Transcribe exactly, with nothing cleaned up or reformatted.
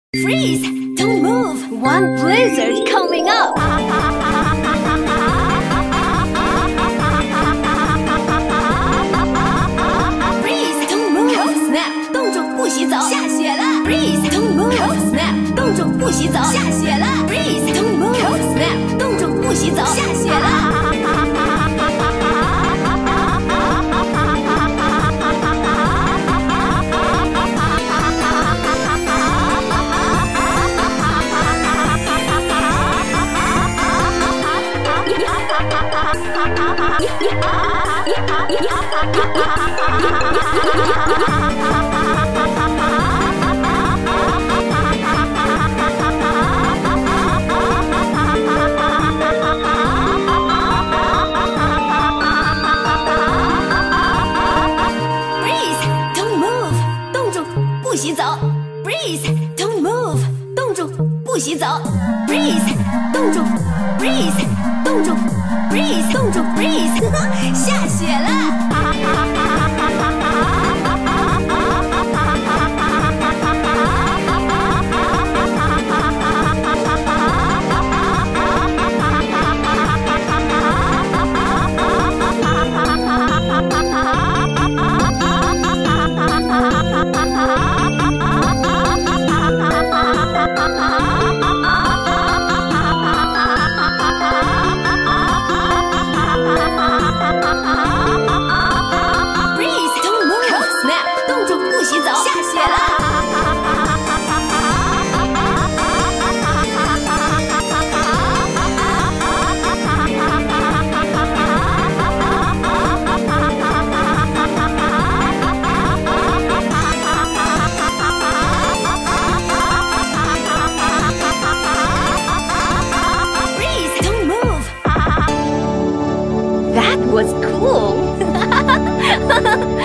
Freeze! Don't move! One blizzard coming up! Freeze! Don't move! Cold snap! 冻住不洗澡，下雪了 ！Freeze! Don't move! Cold snap! 冻住不洗澡，下雪了 ！Freeze! Don't move! Cold snap! 冻住不洗澡，下雪了！ 洗澡 ，breathe， don't move， 冻住，不洗澡 ，breathe， 冻住 ，breathe， 冻住 ，breathe， 冻住 ，breathe， 下雪了。 That was cool!